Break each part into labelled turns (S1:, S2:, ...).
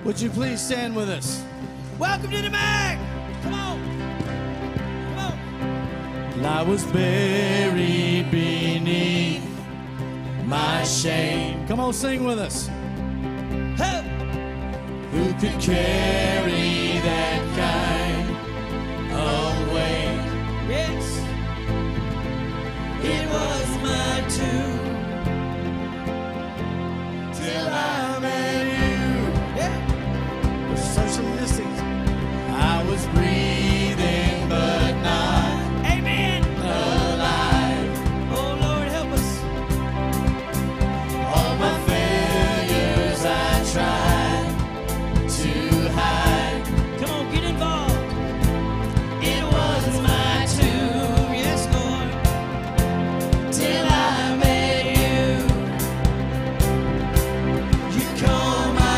S1: Would you please stand with us? Welcome to the Mag! Come on! Come on! And I was buried beneath my shame. Come on, sing with us. Hey! Who could carry that kind of weight? Yes! It was my tomb till I met you. Socialistic. I was breathing but not amen alive. Oh Lord, help us. All my failures I tried to hide. Come on, get involved. It was my tomb, yes Lord, till I met you. You called my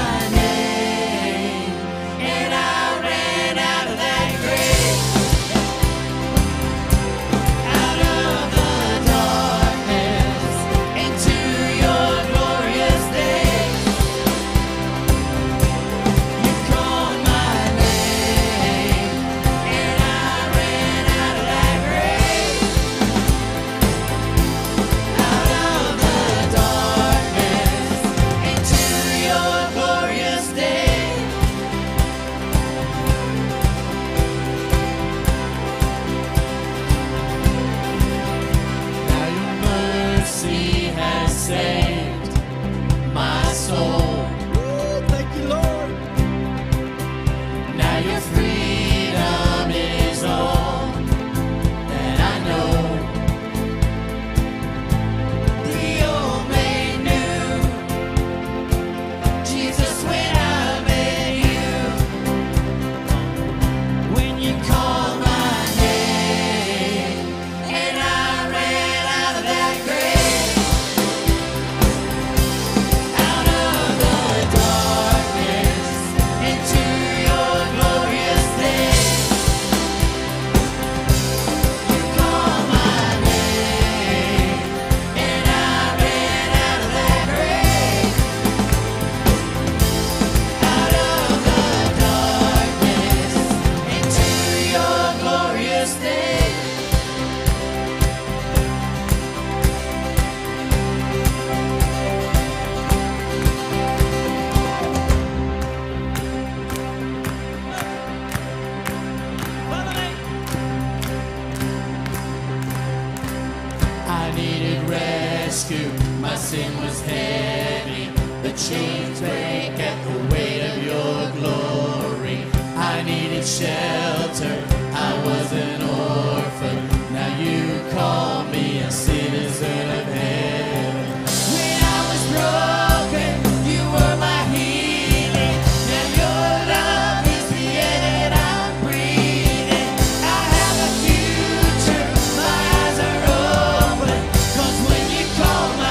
S1: my sin was heavy, the chains break at the weight of your glory. I needed shelter, I was an orphan, now you call me a citizen of heaven. When I was broken, you were my healing, now your love is the air that I'm breathing. I have a future, my eyes are open, 'cause when you call my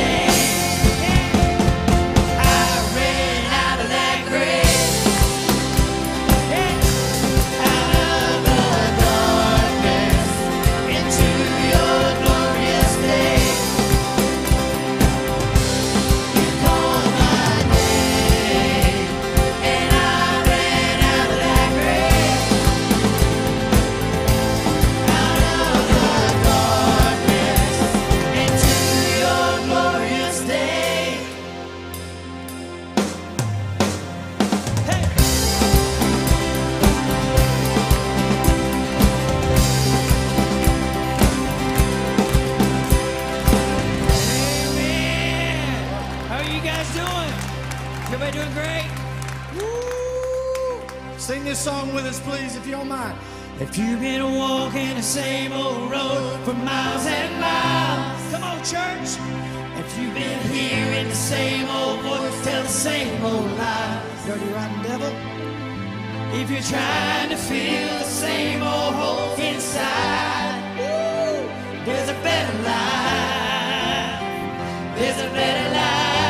S1: everybody doing great? Woo! Sing this song with us, please, if you don't mind. If you've been walking the same old road for miles and miles, come on, church. If you've been hearing the same old voice tell the same old lies, dirty rotten devil. If you're trying to feel the same old hope inside, woo, there's a better life. There's a better life.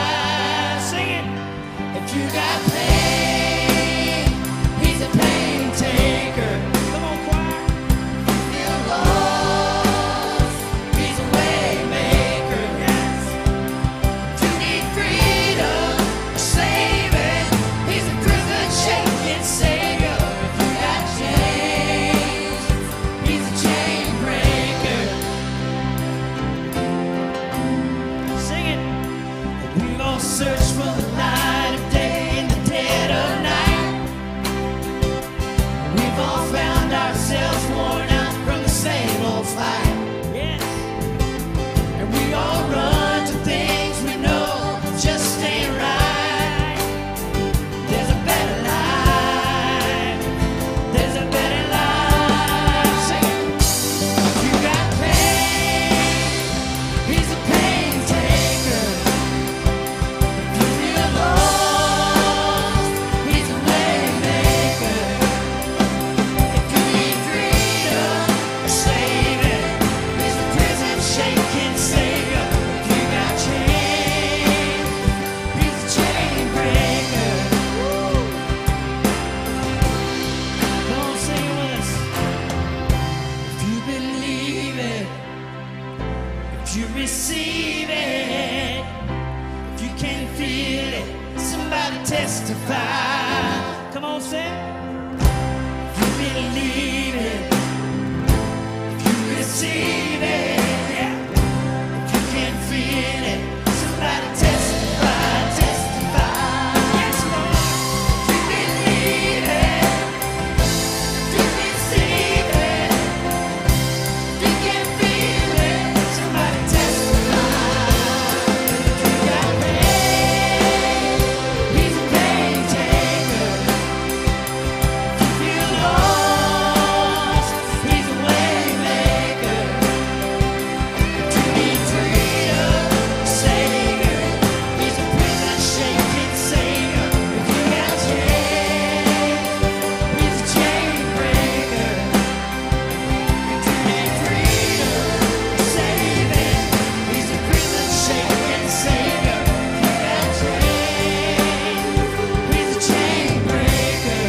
S1: If you got pain, he's a pain taker. Come on, choir. If you're lost, he's a way maker. Yes. If you need freedom, saving, he's a prison Somebody testify, testify. Yes, Lord. You believe it. You can see it. You can feel it. Somebody testify. You got faith. He's a pain taker. If you feel lost, he's a way maker. To be freedom, Savior. He's a prison shaking Savior. If you got chains, he's a chain breaker. To be freedom, Savior. He's a prison shaking Savior. If you got chains, he's a chain breaker.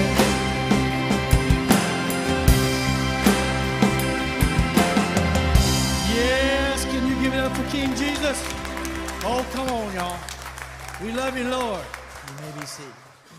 S2: Yes, can you give it up for King Jesus? Oh, come on, y'all. We love you, Lord. You may be seated.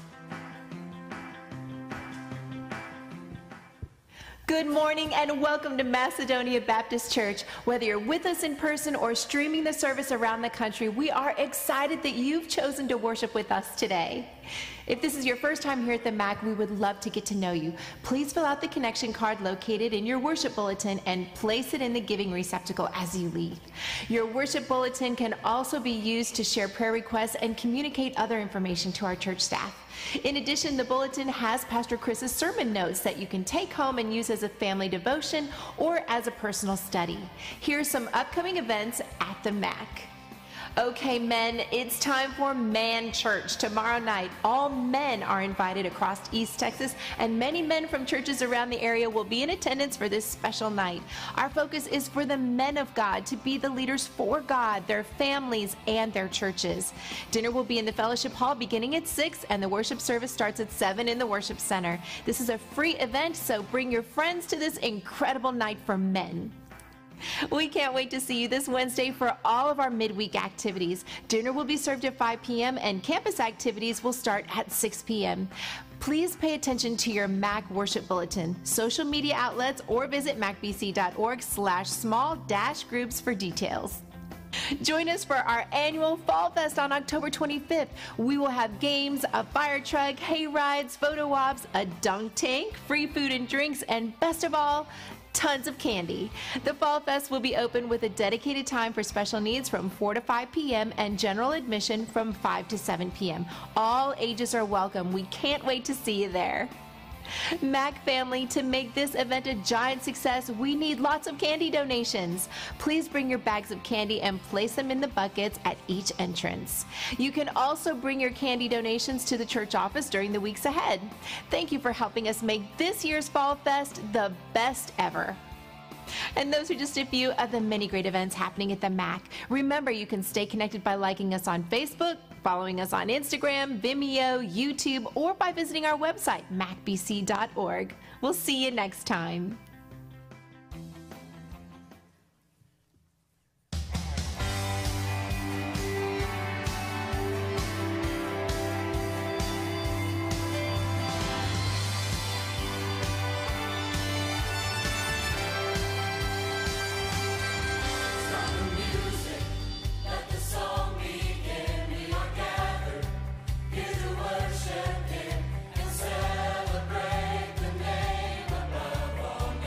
S3: Good morning and welcome to Macedonia Baptist Church. Whether you're with us in person or streaming the service around the country, we are excited that you've chosen to worship with us today. If this is your first time here at the MAC, we would love to get to know you. Please fill out the connection card located in your worship bulletin and place it in the giving receptacle as you leave. Your worship bulletin can also be used to share prayer requests and communicate other information to our church staff. In addition, the bulletin has Pastor Chris's sermon notes that you can take home and use as a family devotion or as a personal study. Here's some upcoming events at the MAC. Okay, men, it's time for Man Church. Tomorrow night, all men are invited across East Texas, and many men from churches around the area will be in attendance for this special night. Our focus is for the men of God to be the leaders for God, their families, and their churches. Dinner will be in the fellowship hall beginning at 6, and the worship service starts at 7 in the worship center. This is a free event, so bring your friends to this incredible night for men. We can't wait to see you this Wednesday for all of our midweek activities. Dinner will be served at 5 p.m. and campus activities will start at 6 p.m. Please pay attention to your MAC worship bulletin, social media outlets, or visit macbc.org/small-groups for details. Join us for our annual Fall Fest on October 25th. We will have games, a fire truck, hay rides, photo ops, a dunk tank, free food and drinks, and best of all, tons of candy. The Fall Fest will be open with a dedicated time for special needs from 4 to 5 p.m. and general admission from 5 to 7 p.m. All ages are welcome. We can't wait to see you there. MAC family, to make this event a giant success, we need lots of candy donations. Please bring your bags of candy and place them in the buckets at each entrance. You can also bring your candy donations to the church office during the weeks ahead. Thank you for helping us make this year's Fall Fest the best ever. And those are just a few of the many great events happening at the MAC. Remember, you can stay connected by liking us on Facebook, following us on Instagram, Vimeo, YouTube, or by visiting our website, macbc.org. We'll see you next time.
S1: Worship Him and celebrate the name above all names.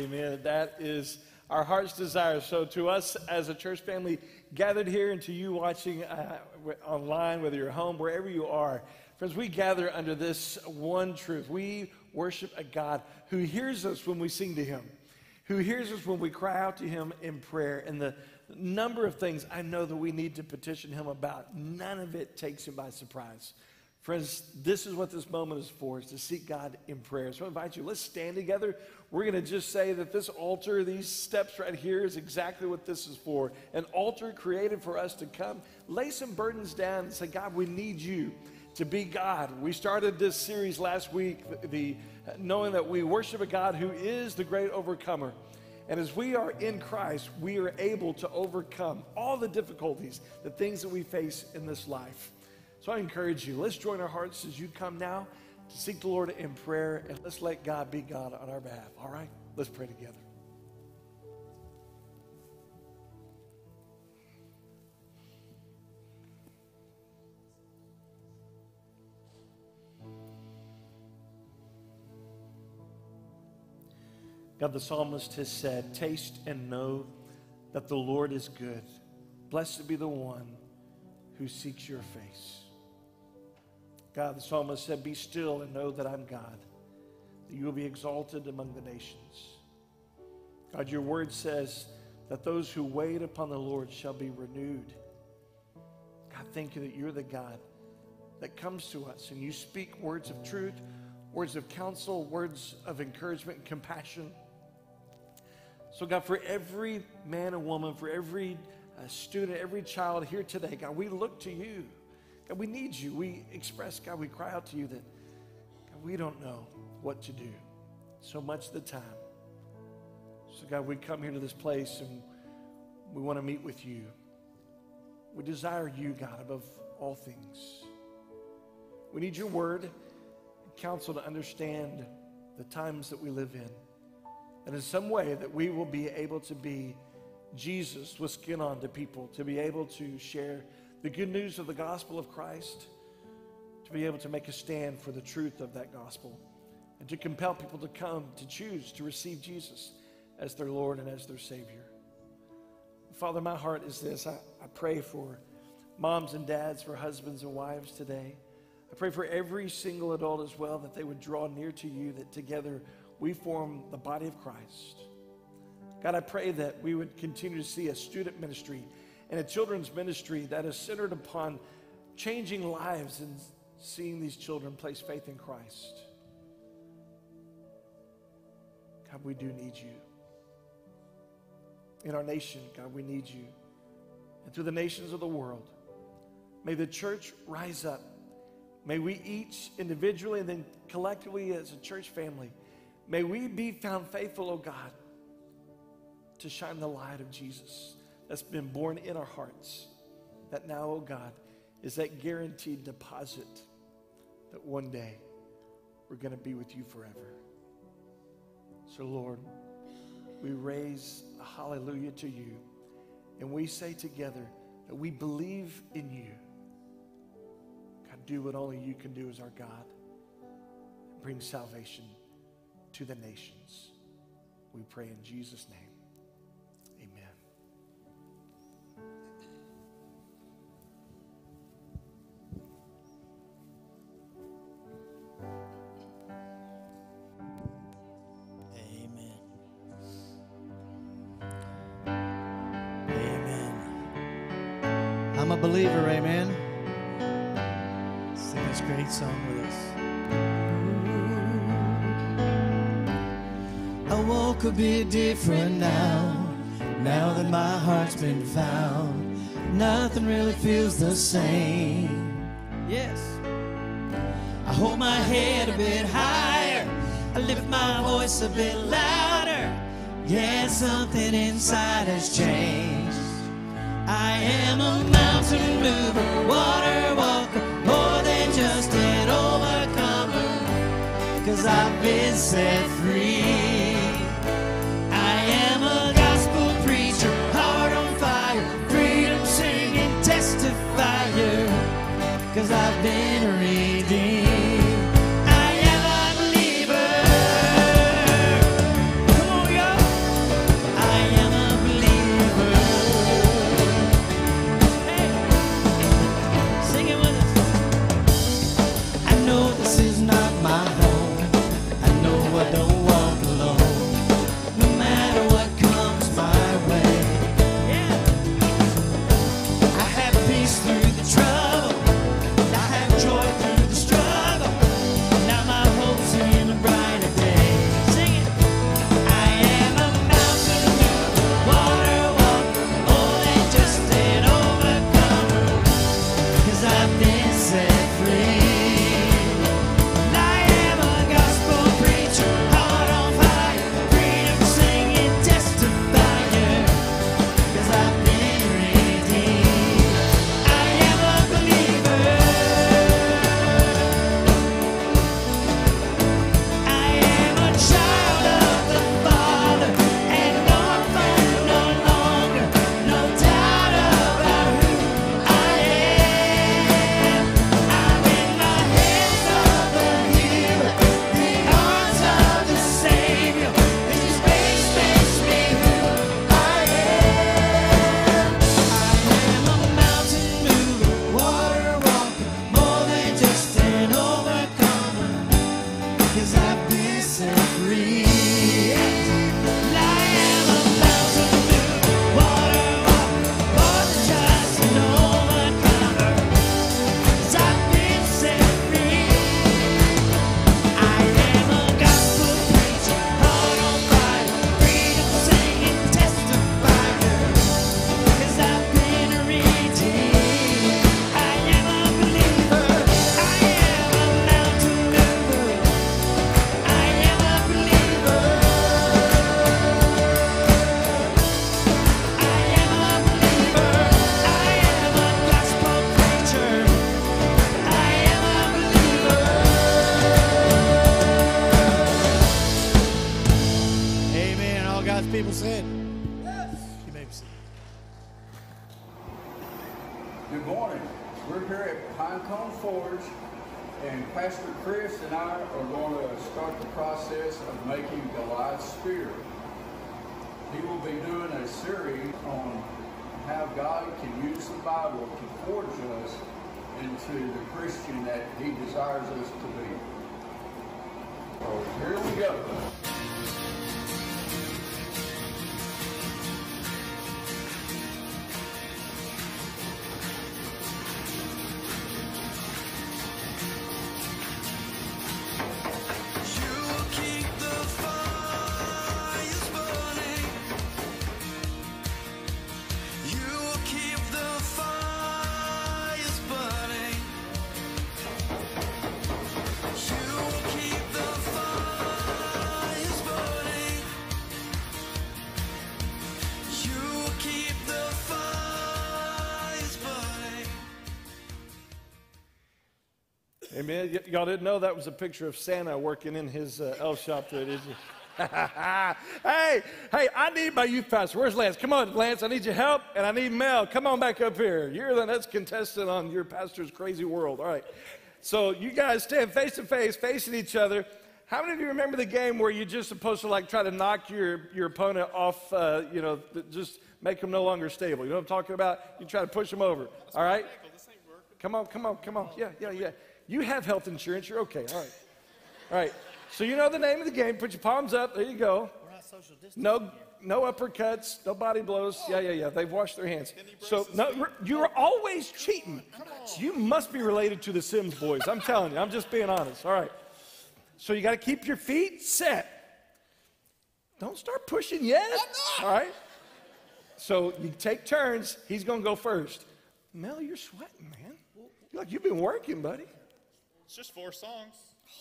S2: Amen. That is our heart's desire. So to us as a church family gathered here, and to you watching online, whether you're home, wherever you are, friends, we gather under this one truth. We worship a God who hears us when we sing to him, who hears us when we cry out to him in prayer. And the number of things I know that we need to petition him about, none of it takes him by surprise. Friends, this is what this moment is for, is to seek God in prayer. So I invite you, let's stand together. We're going to just say that this altar, these steps right here, is exactly what this is for. An altar created for us to come, lay some burdens down and say, God, we need you to be God. We started this series last week, knowing that we worship a God who is the great overcomer. And as we are in Christ, we are able to overcome all the difficulties, the things that we face in this life. So I encourage you, let's join our hearts as you come now to seek the Lord in prayer, and let's let God be God on our behalf. All right? Let's pray together. God, the psalmist has said, taste and know that the Lord is good. Blessed be the one who seeks your face. God, the psalmist said, be still and know that I'm God, that you will be exalted among the nations. God, your word says that those who wait upon the Lord shall be renewed. God, thank you that you're the God that comes to us and you speak words of truth, words of counsel, words of encouragement and compassion. So God, for every man and woman, for every student, every child here today, God, we look to you. God, we need you. We express, God, we cry out to you that, God, we don't know what to do so much of the time. So God, we come here to this place and we want to meet with you. We desire you, God, above all things. We need your word and counsel to understand the times that we live in. And in some way that we will be able to be Jesus with skin on to people, to be able to share the good news of the gospel of Christ, to be able to make a stand for the truth of that gospel, and to compel people to come, to choose to receive Jesus as their Lord and as their Savior. Father, my heart is this. I pray for moms and dads, for husbands and wives today. I pray for every single adult as well, that they would draw near to you, that together we form the body of Christ. God, I pray that we would continue to see a student ministry and a children's ministry that is centered upon changing lives and seeing these children place faith in Christ. God, we do need you. In our nation, God, we need you. And through the nations of the world, may the church rise up. May we each individually and then collectively as a church family, may we be found faithful, oh God, to shine the light of Jesus that's been born in our hearts, that now, oh God, is that guaranteed deposit that one day we're going to be with you forever. So Lord, we raise a hallelujah to you, and we say together that we believe in you. God, do what only you can do as our God, and bring salvation to the nations. We pray in Jesus' name.
S1: I'm a believer, amen. Sing this great song with us. I walk a bit different now that my heart's been found. Nothing really feels the same. Yes. I hold my head a bit higher, I lift my voice a bit louder. Yeah, something inside has changed. I am a mountain mover, water walker, more than just an overcomer, 'cause I've been set free. I am a gospel preacher, heart on fire, freedom singing, testifier, 'cause I've been redeemed. I am a believer. Come on, y'all. I've been set free. I am a gospel preacher, heart on fire, freedom singing, testifying, 'cause I've been redeemed. I am a believer. I am a child of the Father, an orphan no longer, no doubt about who I am. I'm in the hands of the healer, the arms of the Savior. His grace makes me who I am. I am a mountain mover, water walker, more than just an overcomer, 'cause I've been set free. I am a mountain mover, water walker, more than just an overcomer, 'cause I've been set free. I am a gospel preacher, heart on fire, freedom singing, testifying, 'cause I've been redeemed. I am a believer. I am a mountain mover. I am a believer. I am a believer. I am a gospel preacher. I am a believer. Amen. All God's people said. You may be seated.
S4: Good morning. We're here at Pinecone Forge, and Pastor Chris and I are going to start the process of making Goliath's spear. He will be doing a series on how God can use the Bible to forge us into the Christian that He desires us to be. So here we go.
S1: You will keep the fires burning. You will keep the fires burning. You will keep the fires burning. You will keep the fires burning.
S2: Amen. Y'all didn't know that was a picture of Santa working in his elf shop there, did you? hey, I need my youth pastor. Where's Lance? Come on, Lance. I need your help, and I need Mel. Come on back up here. You're the next contestant on your pastor's crazy world. All right. So you guys stand face to face, facing each other. How many of you remember the game where you're just supposed to like try to knock your opponent off, just make them no longer stable? You know what I'm talking about? You try to push them over. All right? Come on. Yeah. You have health insurance. You're okay. All right. So you know the name of the game. Put your palms up. There you go.
S1: We're not social distancing.
S2: No uppercuts, no body blows. Yeah. They've washed their hands. So no, you're always cheating. You must be related to the Sims boys. I'm telling you. I'm just being honest. All right. So you got to keep your feet set. Don't start pushing yet. All right. So you take turns. He's going to go first. Mel, you're sweating, man. Look, you've been working, buddy.
S5: It's just 4 songs.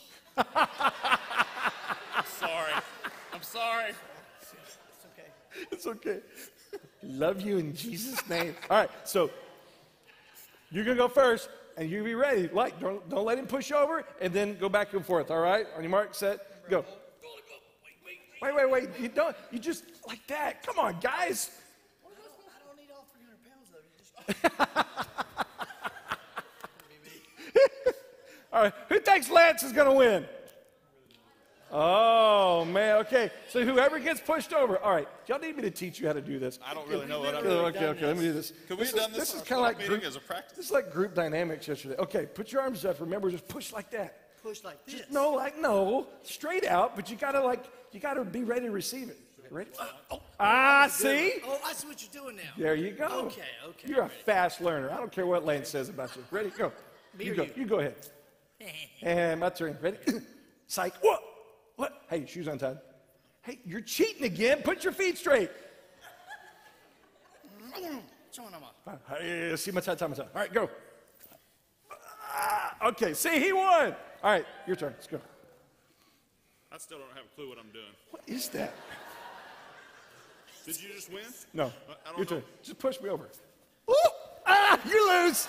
S5: I'm sorry.
S2: It's okay. Love you in Jesus' name. All right, so you're going to go first, and you be ready. Like, don't let him push over, and then go back and forth, all right? On your mark, set, go. Wait. You just like that. Come on, guys.
S1: I don't need all 300 pounds of you.
S2: All right, who thinks Lance is going to win? Oh, man, okay. So whoever gets pushed over. All right, y'all need me to teach you how to do this.
S5: I don't really know what I'm
S2: Okay,
S5: doing.
S2: let me do this.
S5: Could we have done this
S2: is
S5: on
S2: kind of like
S5: meeting
S2: group,
S5: as a practice?
S2: This is like group dynamics yesterday. Okay, put your arms up. Remember, just push like that.
S1: Push like this.
S2: No, straight out, but you gotta be ready to receive it. Ready? See?
S1: Oh, I see what you're doing now.
S2: There you go.
S1: Okay.
S2: You're a fast learner. I don't care what Lance says about you. Ready? Go.
S1: Me or
S2: go.
S1: you?
S2: You go ahead. And my turn. Ready? Psych. What? Hey, shoes untied. Hey, you're cheating again. Put your feet straight. Hey, see my time. All right, go. Okay, see, he won. All right, your turn. Let's go.
S5: I still don't have a clue what I'm doing.
S2: What is that?
S5: Did you just win?
S2: No,
S5: I don't
S2: your
S5: know.
S2: turn. Just push me over. Woo! Ah, you lose.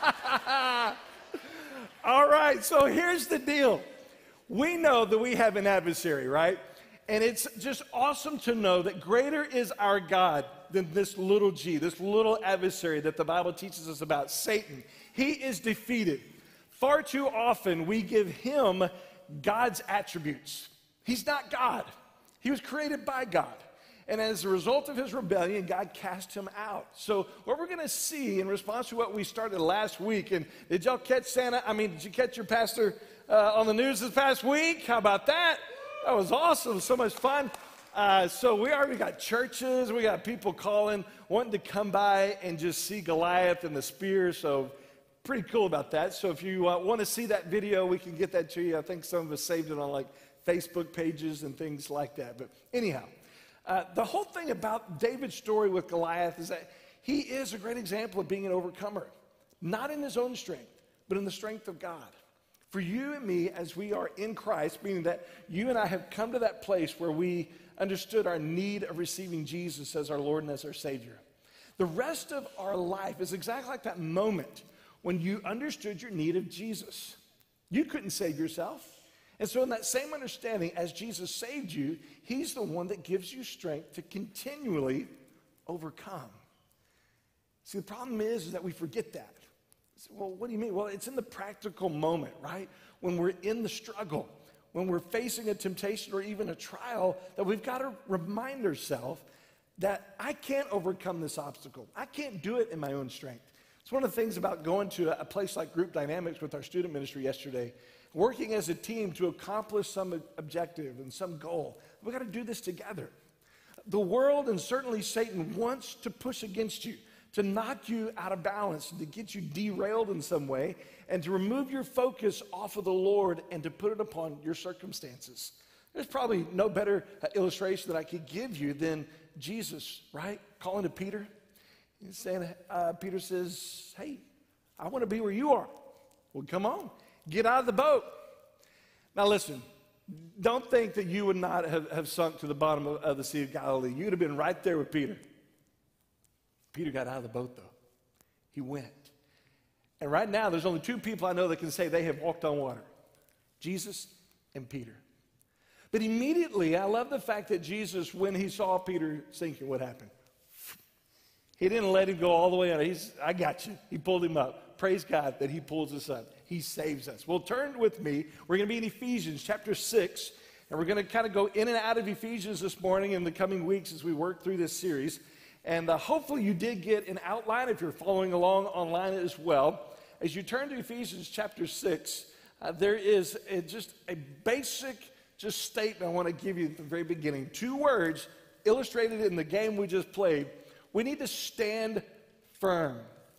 S2: All right, so here's the deal. We know that we have an adversary, right? And it's just awesome to know that greater is our God than this little g, this little adversary that the Bible teaches us about, Satan. He is defeated. Far too often we give him God's attributes. He's not God. He was created by God. And as a result of his rebellion, God cast him out. So what we're going to see in response to what we started last week, and did y'all catch Santa? Did you catch your pastor on the news this past week? How about that? That was awesome. So much fun. So we already got churches. We got people calling, wanting to come by and just see Goliath and the spear. So pretty cool about that. So if you want to see that video, we can get that to you. I think some of us saved it on like Facebook pages and things like that. But anyhow, the whole thing about David's story with Goliath is that he is a great example of being an overcomer, not in his own strength, but in the strength of God. For you and me, as we are in Christ, meaning that you and I have come to that place where we understood our need of receiving Jesus as our Lord and as our Savior. The rest of our life is exactly like that moment when you understood your need of Jesus. You couldn't save yourself. And so in that same understanding, as Jesus saved you, he's the one that gives you strength to continually overcome. See, the problem is that we forget that. Well, what do you mean? Well, it's in the practical moment, right? When we're in the struggle, when we're facing a temptation or even a trial, that we've got to remind ourselves that I can't overcome this obstacle. I can't do it in my own strength. It's one of the things about going to a place like Group Dynamics with our student ministry yesterday, working as a team to accomplish some objective and some goal. We've got to do this together. The world and certainly Satan wants to push against you, to knock you out of balance, to get you derailed in some way, and to remove your focus off of the Lord and to put it upon your circumstances. There's probably no better illustration that I could give you than Jesus, right? Calling to Peter. He's saying, Peter says, hey, I want to be where you are. Well, come on, get out of the boat. Now listen, don't think that you would not have sunk to the bottom of the Sea of Galilee. You'd have been right there with Peter. Peter got out of the boat, though. He went. And right now, there's only two people I know that can say they have walked on water. Jesus and Peter. But immediately, I love the fact that Jesus, when he saw Peter sinking, what happened? He didn't let him go all the way out. I got you. He pulled him up. Praise God that he pulls us up. He saves us. Well, turn with me. We're going to be in Ephesians chapter 6. And we're going to kind of go in and out of Ephesians this morning in the coming weeks as we work through this series. And hopefully you did get an outline if you're following along online as well. As you turn to Ephesians chapter 6, there is just a basic statement I want to give you at the very beginning. Two words illustrated in the game we just played. We need to stand firm.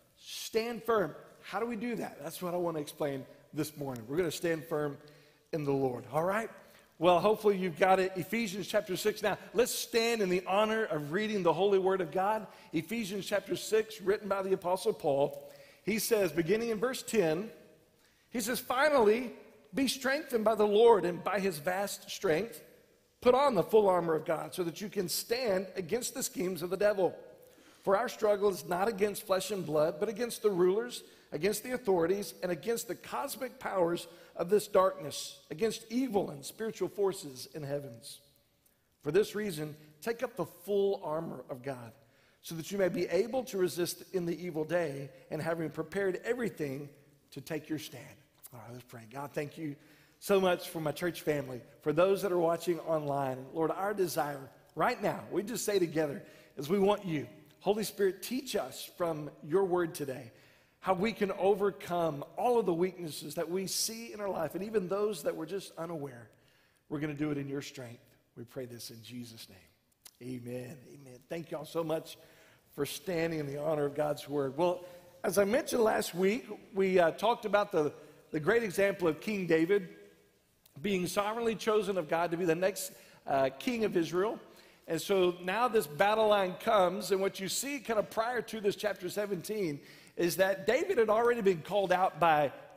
S2: Stand firm. How do we do that? That's what I want to explain this morning. We're going to stand firm in the Lord. All right? Well, hopefully you've got it. Ephesians chapter 6. Now, let's stand in the honor of reading the holy word of God. Ephesians chapter 6, written by the Apostle Paul. He says, beginning in verse 10, he says, finally, be strengthened by the Lord and by his vast strength. Put on the full armor of God so that you can stand against the schemes of the devil. For our struggle is not against flesh and blood, but against the rulers, against the authorities, and against the cosmic powers of this darkness, against evil and spiritual forces in heavens. For this reason, take up the full armor of God, so that you may be able to resist in the evil day, and having prepared everything, to take your stand. All right, let's pray. God, thank you so much for my church family, for those that are watching online. Lord, our desire right now, we just say together, is we want you. Holy Spirit, teach us from your word today how we can overcome all of the weaknesses that we see in our life, and even those that we're just unaware. We're going to do it in your strength. We pray this in Jesus' name. Amen. Amen. Thank you all so much for standing in the honor of God's word. Well, as I mentioned last week, we talked about the great example of King David being sovereignly chosen of God to be the next king of Israel. And so now this battle line comes, and what you see kind of prior to this chapter 17 is that David had already been called out by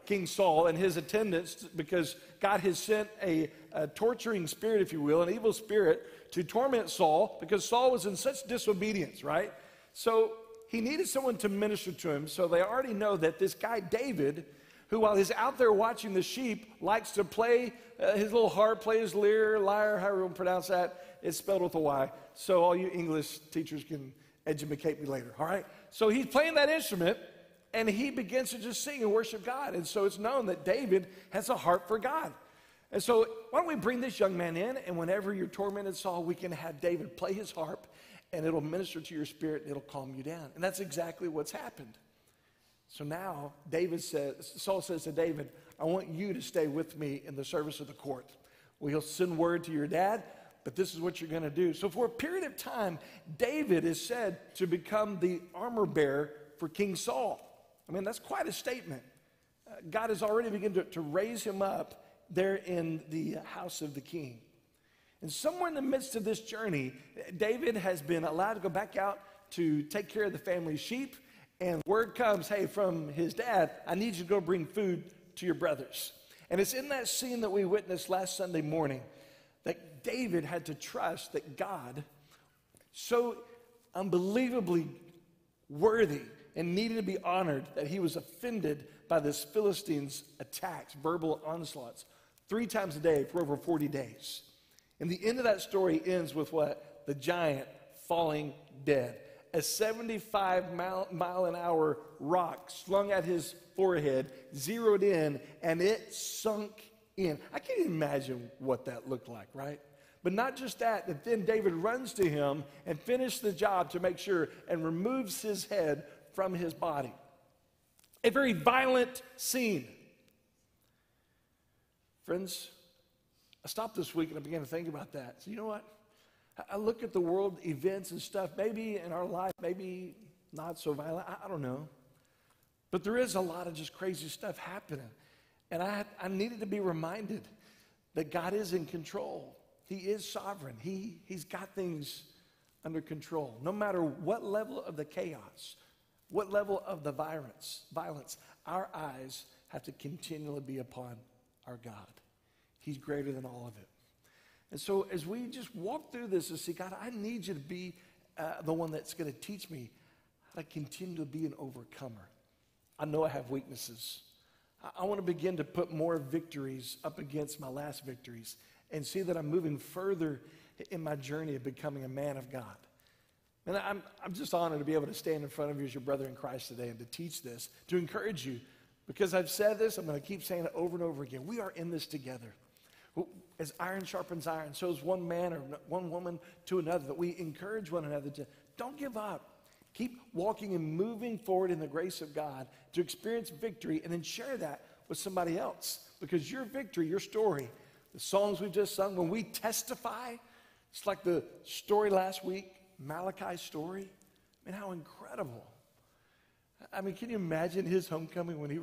S2: King Saul and his attendants because God has sent a torturing spirit, if you will, an evil spirit to torment Saul because Saul was in such disobedience, right? So he needed someone to minister to him. So they already know that this guy, David, who while he's out there watching the sheep, likes to play his little harp, play his lyre, however you pronounce that. It's spelled with a Y. So all you English teachers can educate me later, all right? So he's playing that instrument, and he begins to just sing and worship God. And so it's known that David has a heart for God. And so why don't we bring this young man in, and whenever you're tormented, Saul, we can have David play his harp, and it'll minister to your spirit, and it'll calm you down. And that's exactly what's happened. So now Saul says to David, I want you to stay with me in the service of the court. Well, he'll send word to your dad, but this is what you're going to do. So for a period of time, David is said to become the armor bearer for King Saul. I mean, that's quite a statement. God has already begun to raise him up there in the house of the king. And somewhere in the midst of this journey, David has been allowed to go back out to take care of the family sheep. And word comes, hey, from his dad, I need you to go bring food to your brothers. And it's in that scene that we witnessed last Sunday morning that David had to trust that God, so unbelievably worthy and needed to be honored, that he was offended by this Philistines' attacks, verbal onslaughts, 3 times a day for over 40 days. And the end of that story ends with what? The giant falling dead. A 75-mile-an-hour rock slung at his forehead, zeroed in, and it sunk in. I can't even imagine what that looked like, right? But not just that, but then David runs to him and finishes the job to make sure and removes his head from his body. A very violent scene. Friends, I stopped this week and I began to think about that. So you know what? I look at the world events and stuff, maybe in our life, maybe not so violent, I don't know. But there is a lot of just crazy stuff happening. And I needed to be reminded that God is in control. He is sovereign. He's got things under control. No matter what level of the chaos, what level of the violence, our eyes have to continually be upon our God. He's greater than all of it. And so as we just walk through this and see, God, I need you to be the one that's going to teach me how to continue to be an overcomer. I know I have weaknesses. I want to begin to put more victories up against my last victories and see that I'm moving further in my journey of becoming a man of God. And I'm just honored to be able to stand in front of you as your brother in Christ today and to teach this, to encourage you. Because I've said this, I'm going to keep saying it over and over again. We are in this together. As iron sharpens iron, so is one man or one woman to another, that we encourage one another to don't give up. Keep walking and moving forward in the grace of God to experience victory and then share that with somebody else. Because your victory, your story, the songs we've just sung, when we testify, it's like the story last week, Malachi's story. I mean, how incredible. I mean, can you imagine his homecoming when he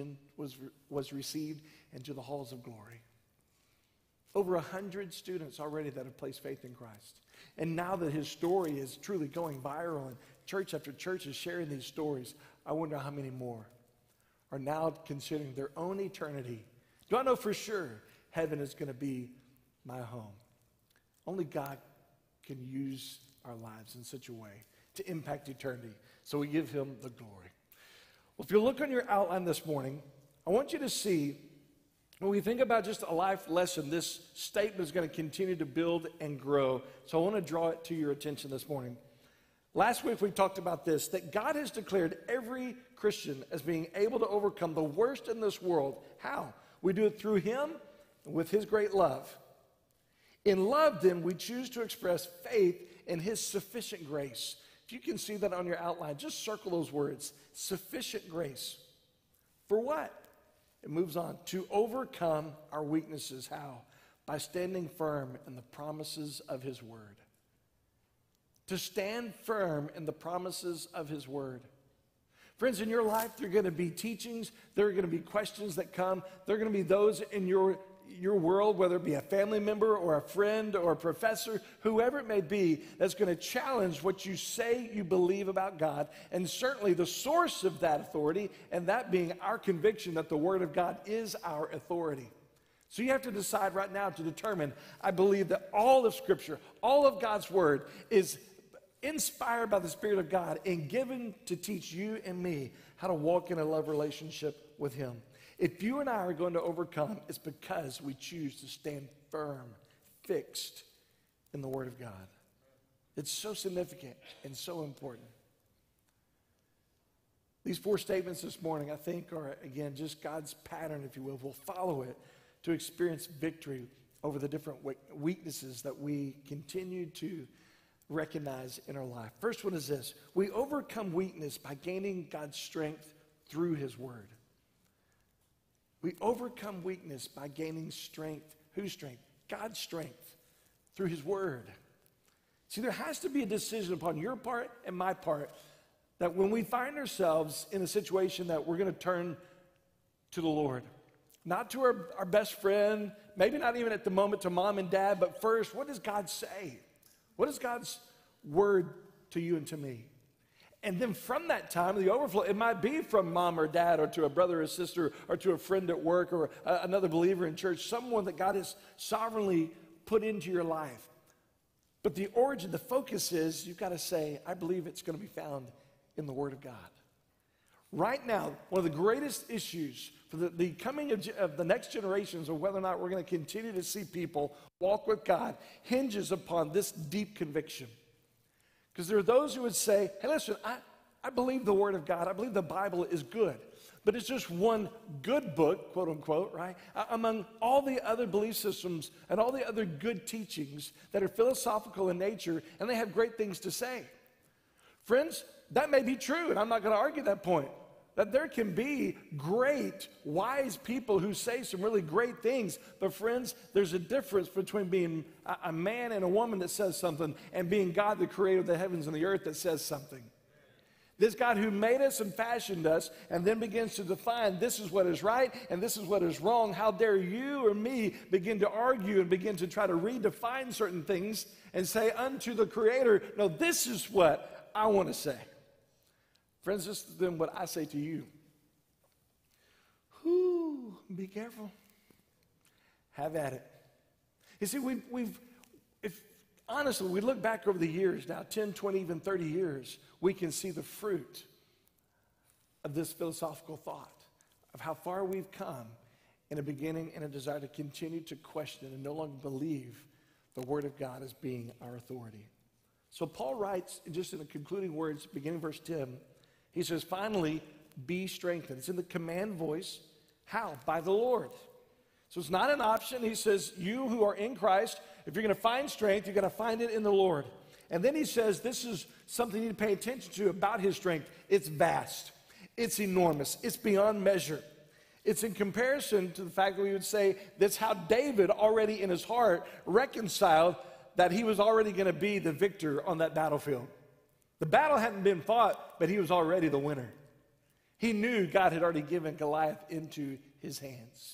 S2: was received into the halls of glory? Over 100 students already that have placed faith in Christ. And now that his story is truly going viral and church after church is sharing these stories, I wonder how many more are now considering their own eternity. Do I know for sure heaven is going to be my home? Only God can use our lives in such a way to impact eternity. So we give him the glory. Well, if you look on your outline this morning, I want you to see, when we think about just a life lesson, this statement is going to continue to build and grow. So I want to draw it to your attention this morning. Last week we talked about this, that God has declared every Christian as being able to overcome the worst in this world. How? We do it through him and with his great love. In love, then, we choose to express faith in his sufficient grace. If you can see that on your outline, just circle those words. Sufficient grace. For what? It moves on. To overcome our weaknesses. How? By standing firm in the promises of his word. To stand firm in the promises of his word. Friends, in your life, there are going to be teachings. There are going to be questions that come. There are going to be those in your your world, whether it be a family member or a friend or a professor, whoever it may be, that's going to challenge what you say you believe about God, and certainly the source of that authority, and that being our conviction that the Word of God is our authority. So you have to decide right now to determine, I believe that all of Scripture, all of God's Word is inspired by the Spirit of God and given to teach you and me how to walk in a love relationship with Him. If you and I are going to overcome, it's because we choose to stand firm, fixed in the Word of God. It's so significant and so important. These 4 statements this morning, I think, are, again, just God's pattern, if you will. We'll follow it to experience victory over the different weaknesses that we continue to recognize in our life. First one is this: we overcome weakness by gaining God's strength through His Word. We overcome weakness by gaining strength. Whose strength? God's strength through His Word. See, there has to be a decision upon your part and my part that when we find ourselves in a situation that we're going to turn to the Lord, not to our best friend, maybe not even at the moment to mom and dad, but first, what does God say? What is God's Word to you and to me? And then from that time, the overflow, it might be from mom or dad or to a brother or sister or to a friend at work or another believer in church, someone that God has sovereignly put into your life. But the origin, the focus is, you've got to say, I believe it's going to be found in the Word of God. Right now, one of the greatest issues for the coming of the next generations, or whether or not we're going to continue to see people walk with God, hinges upon this deep conviction. Because there are those who would say, hey, listen, I believe the Word of God. I believe the Bible is good. But it's just one good book, quote unquote, right? Among all the other belief systems and all the other good teachings that are philosophical in nature, and they have great things to say. Friends, that may be true, and I'm not going to argue that point. That there can be great, wise people who say some really great things. But friends, there's a difference between being a man and a woman that says something and being God, the creator of the heavens and the earth, that says something. This God who made us and fashioned us and then begins to define this is what is right and this is what is wrong. How dare you or me begin to argue and begin to try to redefine certain things and say unto the creator, no, this is what I want to say. Friends, this is then what I say to you. Be careful. Have at it. You see, if honestly, we look back over the years now, 10, 20, even 30 years, we can see the fruit of this philosophical thought, of how far we've come in a beginning and a desire to continue to question and no longer believe the Word of God as being our authority. So Paul writes, just in the concluding words, beginning verse 10, he says, finally, be strengthened. It's in the command voice. How? By the Lord. So it's not an option. He says, you who are in Christ, if you're going to find strength, you're going to find it in the Lord. And then he says, this is something you need to pay attention to about his strength. It's vast. It's enormous. It's beyond measure. It's in comparison to the fact that we would say that's how David already in his heart reconciled that he was already going to be the victor on that battlefield. The battle hadn't been fought, but he was already the winner. He knew God had already given Goliath into his hands.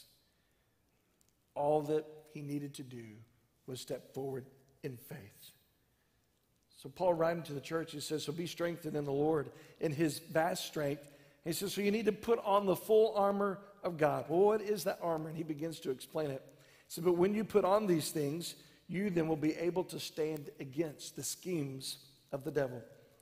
S2: All that he needed to do was step forward in faith. So Paul writing to the church, he says, so be strengthened in the Lord in his vast strength. He says, so you need to put on the full armor of God. Well, what is that armor? And he begins to explain it. He said, but when you put on these things, you then will be able to stand against the schemes of the devil.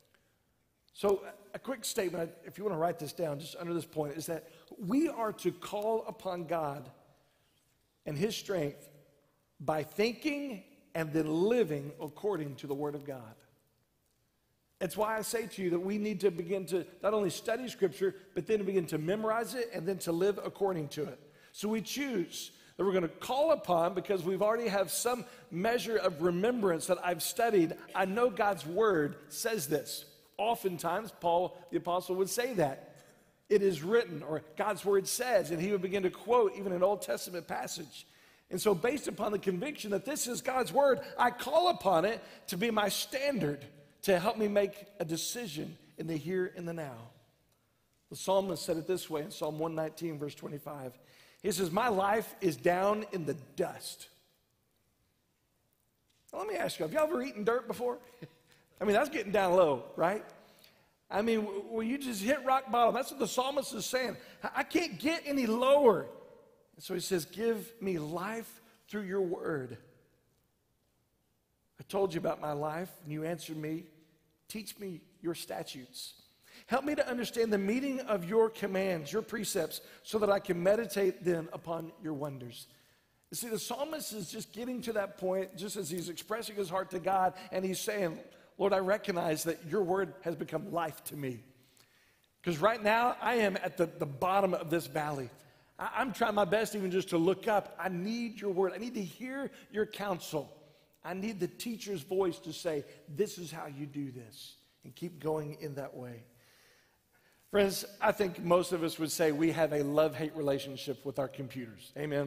S2: So a quick statement, if you want to write this down just under this point, is that we are to call upon God and his strength by thinking and then living according to the Word of God. It's why I say to you that we need to begin to not only study Scripture, but then to begin to memorize it and then to live according to it. So we choose that we're going to call upon, because we've already have some measure of remembrance that I've studied. I know God's Word says this. Oftentimes, Paul the apostle would say that. It is written, or God's Word says, and he would begin to quote even an Old Testament passage. And so based upon the conviction that this is God's Word, I call upon it to be my standard to help me make a decision in the here and the now. The psalmist said it this way in Psalm 119, verse 25. He says, my life is down in the dust. Now, let me ask you, have y'all ever eaten dirt before? I mean, that's getting down low, right? I mean, when you just hit rock bottom, that's what the psalmist is saying. I can't get any lower. And so he says, give me life through your word. I told you about my life, and you answered me. Teach me your statutes. Help me to understand the meaning of your commands, your precepts, so that I can meditate then upon your wonders. You see, the psalmist is just getting to that point, just as he's expressing his heart to God, and he's saying, Lord, I recognize that your word has become life to me. Because right now, I am at the bottom of this valley. I'm trying my best even just to look up. I need your word. I need to hear your counsel. I need the teacher's voice to say, this is how you do this, and keep going in that way. Friends, I think most of us would say we have a love-hate relationship with our computers. Amen?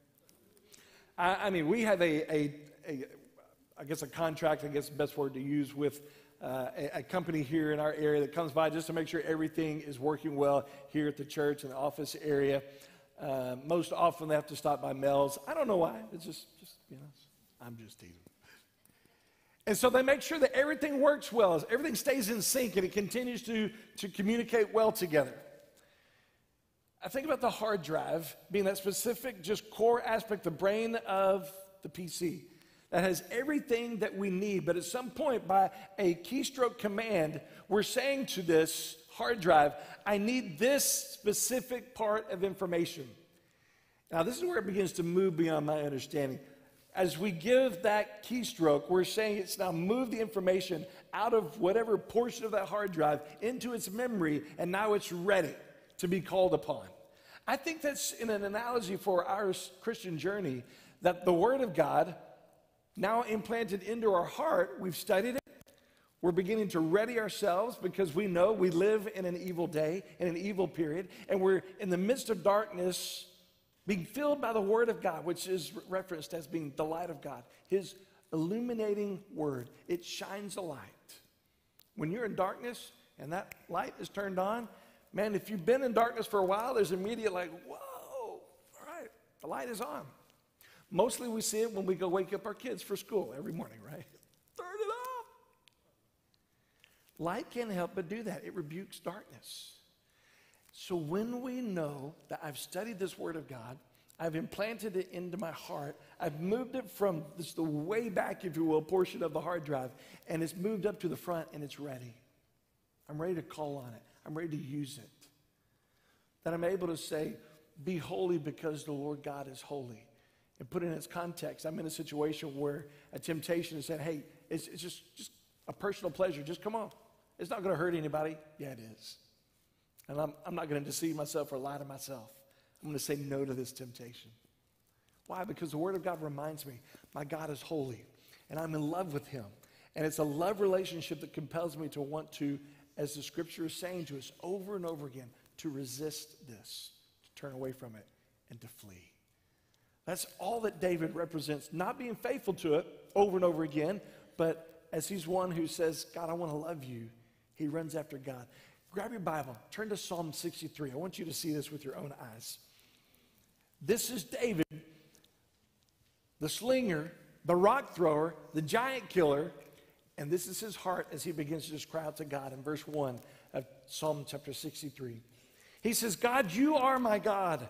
S2: I mean, we have I guess a contract, I guess the best word to use, with a company here in our area that comes by just to make sure everything is working well here at the church and the office area. Most often they have to stop by Mel's. I don't know why. It's just you know, I'm just teasing. And so they make sure that everything works well, everything stays in sync, and it continues to communicate well together. I think about the hard drive being that specific, just core aspect, the brain of the PC that has everything that we need. But at some point, by a keystroke command, we're saying to this hard drive, I need this specific part of information. Now, this is where it begins to move beyond my understanding. As we give that keystroke, we're saying it's now moved the information out of whatever portion of that hard drive into its memory, and now it's ready to be called upon. I think that's in an analogy for our Christian journey, that the Word of God, now implanted into our heart, we've studied it, we're beginning to ready ourselves because we know we live in an evil day, in an evil period, and we're in the midst of darkness, being filled by the Word of God, which is referenced as being the light of God, His illuminating Word. It shines a light. When you're in darkness and that light is turned on, man, if you've been in darkness for a while, there's immediate like, whoa, all right, the light is on. Mostly we see it when we go wake up our kids for school every morning, right? Turn it off. Light can't help but do that. It rebukes darkness. So when we know that I've studied this Word of God, I've implanted it into my heart, I've moved it from this, the way back, if you will, portion of the hard drive, and it's moved up to the front and it's ready. I'm ready to call on it. I'm ready to use it. That I'm able to say, be holy because the Lord God is holy. And put it in its context. I'm in a situation where a temptation is saying, hey, it's just a personal pleasure. Just come on. It's not going to hurt anybody. Yeah, it is. And I'm not going to deceive myself or lie to myself. I'm going to say no to this temptation. Why? Because the Word of God reminds me, my God is holy, and I'm in love with Him. And it's a love relationship that compels me to want to, as the Scripture is saying to us over and over again, to resist this, to turn away from it, and to flee. That's all that David represents, not being faithful to it over and over again, but as he's one who says, God, I want to love you, he runs after God. Grab your Bible, turn to Psalm 63. I want you to see this with your own eyes. This is David, the slinger, the rock thrower, the giant killer, and this is his heart as he begins to just cry out to God in verse 1 of Psalm chapter 63. He says, God, you are my God.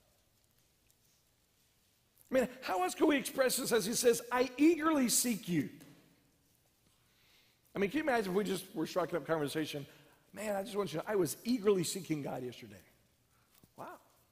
S2: I mean, how else can we express this as he says, I eagerly seek you? I mean, can you imagine if we just were striking up conversation? Man, I just want you to know, I was eagerly seeking God yesterday. Wow.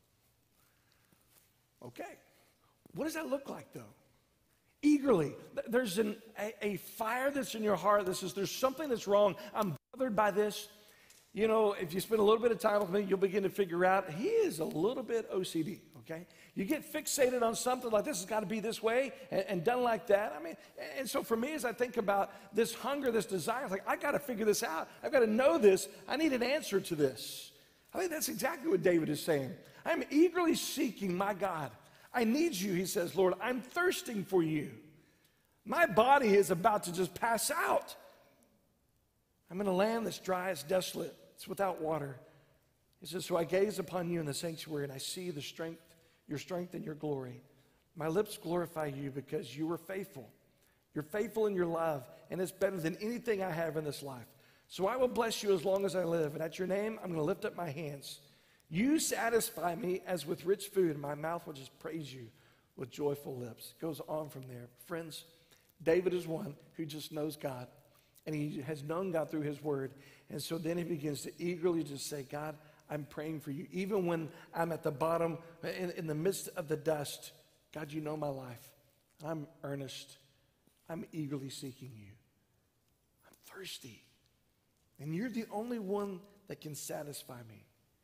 S2: Okay. What does that look like, though? Eagerly. There's a fire that's in your heart that says, there's something that's wrong. I'm bothered by this. You know, if you spend a little bit of time with me, you'll begin to figure out he is a little bit OCD, okay? You get fixated on something like this has got to be this way and done like that. I mean, and so for me, as I think about this hunger, this desire, it's like, I got to figure this out. I've got to know this. I need an answer to this. I think that's exactly what David is saying. I'm eagerly seeking my God. I need you, he says, Lord. I'm thirsting for you. My body is about to just pass out. I'm in a land that's dry, it's desolate, it's without water. He says, so I gaze upon you in the sanctuary and I see the strength your strength and your glory. My lips glorify you because you were faithful. You're faithful in your love, and it's better than anything I have in this life. So I will bless you as long as I live, and at your name I'm going to lift up my hands. You satisfy me as with rich food, and my mouth will just praise you with joyful lips. It goes on from there. Friends, David is one who just knows God, and he has known God through his word. And so then he begins to eagerly just say, God, I'm praying for you. Even when I'm at the bottom, in the midst of the dust, God, you know my life. I'm earnest. I'm eagerly seeking you. I'm thirsty. And you're the only one that can satisfy me.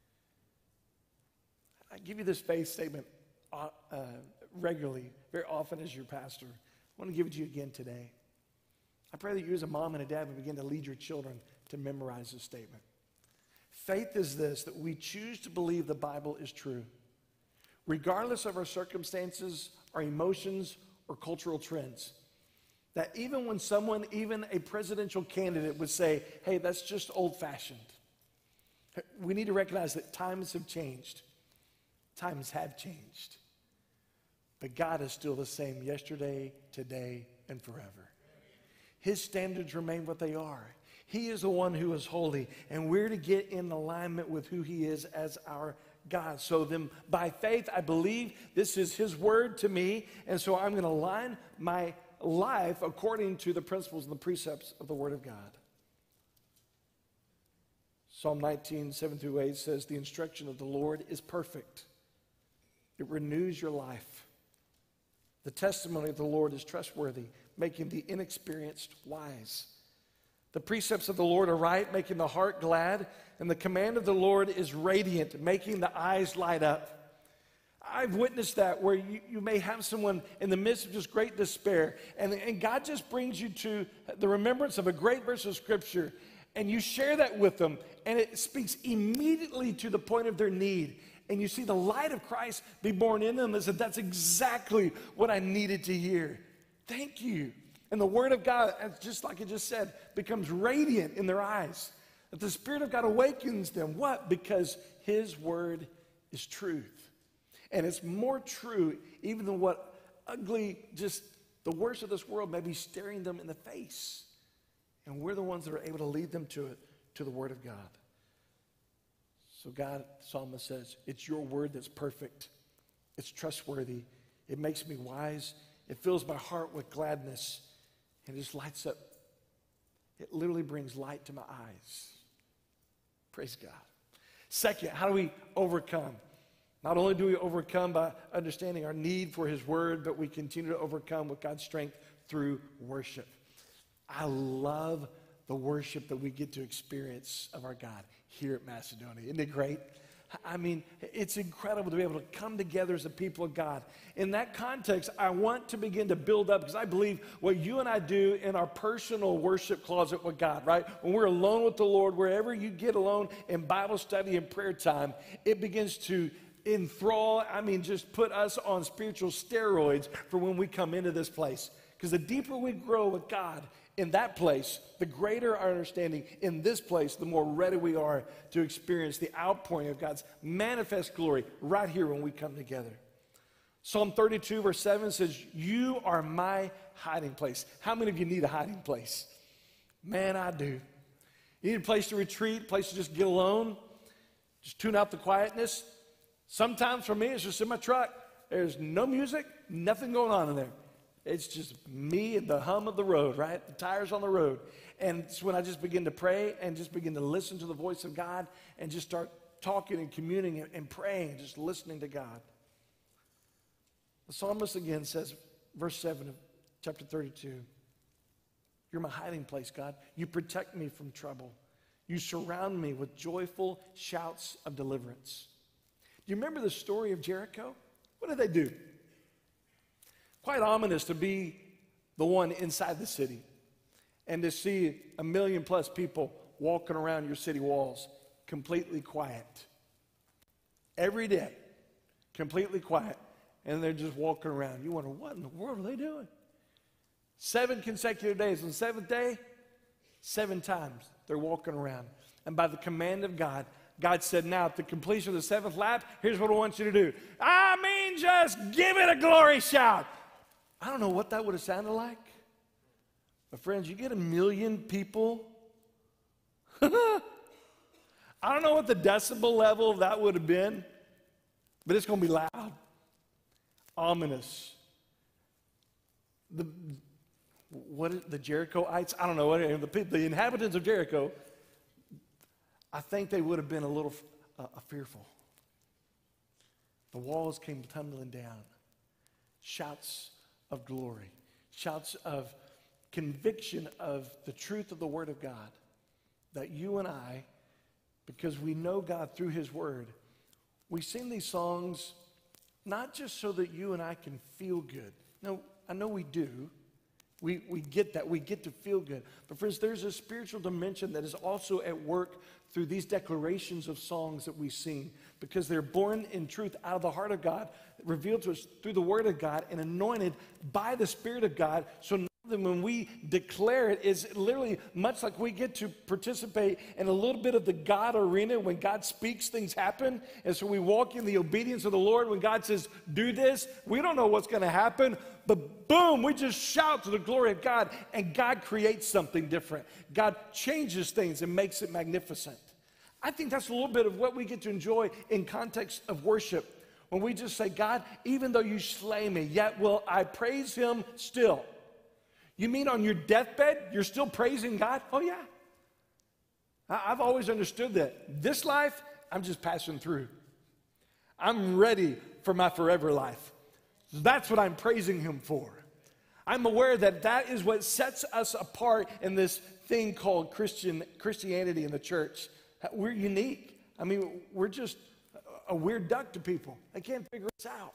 S2: I give you this faith statement regularly, very often as your pastor. I want to give it to you again today. I pray that you as a mom and a dad will begin to lead your children to memorize this statement. Faith is this, that we choose to believe the Bible is true, regardless of our circumstances, our emotions, or cultural trends. That even when someone, even a presidential candidate would say, hey, that's just old-fashioned, we need to recognize that times have changed. Times have changed. But God is still the same yesterday, today, and forever. His standards remain what they are. He is the one who is holy, and we're to get in alignment with who he is as our God. So then by faith, I believe this is his word to me, and so I'm going to align my life according to the principles and the precepts of the word of God. Psalm 19, 7-8 says, the instruction of the Lord is perfect. It renews your life. The testimony of the Lord is trustworthy, making the inexperienced wise. The precepts of the Lord are right, making the heart glad, and the command of the Lord is radiant, making the eyes light up. I've witnessed that where you may have someone in the midst of just great despair, and God just brings you to the remembrance of a great verse of Scripture, and you share that with them, and it speaks immediately to the point of their need. And you see the light of Christ be born in them. And said, that's exactly what I needed to hear. Thank you. And the word of God, just like it just said, becomes radiant in their eyes. That the Spirit of God awakens them. What? Because his word is truth. And it's more true even than what ugly, just the worst of this world may be staring them in the face. And we're the ones that are able to lead them to it, to the word of God. So God, the psalmist says, it's your word that's perfect. It's trustworthy. It makes me wise. It fills my heart with gladness. And it just lights up. It literally brings light to my eyes. Praise God. Second, how do we overcome? Not only do we overcome by understanding our need for his word, but we continue to overcome with God's strength through worship. I love the worship that we get to experience of our God here at Macedonia. Isn't it great? I mean, it's incredible to be able to come together as a people of God. In that context, I want to begin to build up, because I believe what you and I do in our personal worship closet with God, right? When we're alone with the Lord, wherever you get alone in Bible study and prayer time, it begins to enthrall, just put us on spiritual steroids for when we come into this place. Because the deeper we grow with God in that place, the greater our understanding in this place, the more ready we are to experience the outpouring of God's manifest glory right here when we come together. Psalm 32 verse 7 says, you are my hiding place. How many of you need a hiding place? Man, I do. You need a place to retreat, a place to just get alone, just tune out the quietness. Sometimes for me, it's just in my truck. There's no music, nothing going on in there. It's just me and the hum of the road, right? The tires on the road. And it's when I just begin to pray and just begin to listen to the voice of God and just start talking and communing and praying and just listening to God. The psalmist again says, verse 7 of chapter 32, you're my hiding place, God. You protect me from trouble. You surround me with joyful shouts of deliverance. Do you remember the story of Jericho? What did they do? Quite ominous to be the one inside the city and to see 1 million plus people walking around your city walls completely quiet. Every day, completely quiet. And they're just walking around. You wonder, what in the world are they doing? 7 consecutive days. On the 7th day, 7 times they're walking around. And by the command of God, God said, now at the completion of the 7th lap, here's what I want you to do. change us. Give it a glory shout. I don't know what that would have sounded like. But friends, you get 1 million people. I don't know what the decibel level of that would have been, but it's going to be loud, ominous. The Jerichoites? I don't know. The inhabitants of Jericho, I think they would have been a little fearful. The walls came tumbling down. Shouts of glory. Shouts of conviction of the truth of the Word of God. That you and I, because we know God through His Word, we sing these songs not just so that you and I can feel good. No, I know we do. We get that. We get to feel good. But friends, there's a spiritual dimension that is also at work through these declarations of songs that we sing, because they're born in truth out of the heart of God, revealed to us through the Word of God, and anointed by the Spirit of God. So now that when we declare it, it's literally much like we get to participate in a little bit of the God arena. When God speaks, things happen. And so we walk in the obedience of the Lord. When God says, do this, we don't know what's going to happen. But boom, we just shout to the glory of God, and God creates something different. God changes things and makes it magnificent. I think that's a little bit of what we get to enjoy in context of worship. When we just say, God, even though you slay me, yet will I praise Him still. You mean on your deathbed, you're still praising God? Oh, yeah. I've always understood that. This life, I'm just passing through. I'm ready for my forever life. That's what I'm praising Him for. I'm aware that that is what sets us apart in this thing called Christianity in the church. We're unique. I mean, we're just a weird duck to people. They can't figure us out.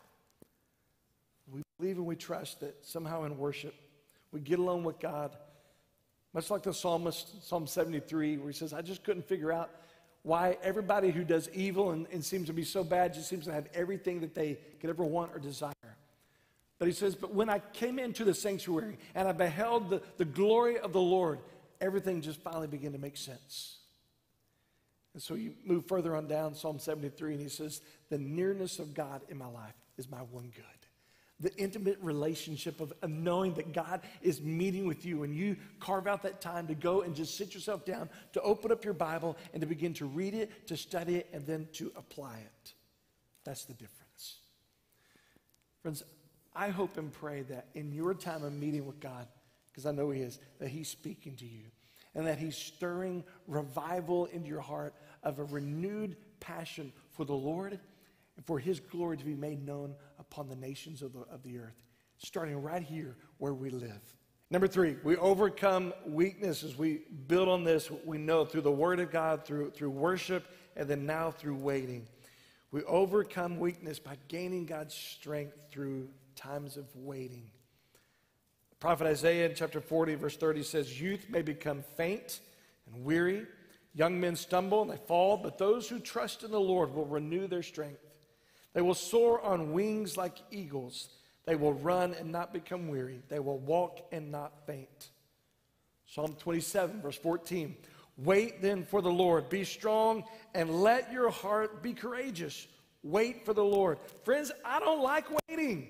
S2: We believe and we trust that somehow in worship, we get along with God. Much like the psalmist, Psalm 73, where he says, I just couldn't figure out why everybody who does evil and seems to be so bad just seems to have everything that they could ever want or desire. But he says, but when I came into the sanctuary and I beheld the glory of the Lord, everything just finally began to make sense. And so you move further on down, Psalm 73, and he says, the nearness of God in my life is my one good. The intimate relationship of knowing that God is meeting with you, and you carve out that time to go and just sit yourself down, to open up your Bible and to begin to read it, to study it, and then to apply it. That's the difference. Friends, I hope and pray that in your time of meeting with God, because I know He is, that He's speaking to you, and that He's stirring revival into your heart of a renewed passion for the Lord and for His glory to be made known upon the nations of the earth, starting right here where we live. Number 3, we overcome weakness as we build on this, we know through the Word of God, through worship, and then now through waiting. We overcome weakness by gaining God's strength through times of waiting. Prophet Isaiah in chapter 40, verse 30 says, youth may become faint and weary. Young men stumble and they fall, but those who trust in the Lord will renew their strength. They will soar on wings like eagles. They will run and not become weary. They will walk and not faint. Psalm 27, verse 14. Wait then for the Lord. Be strong and let your heart be courageous. Wait for the Lord. Friends, I don't like waiting.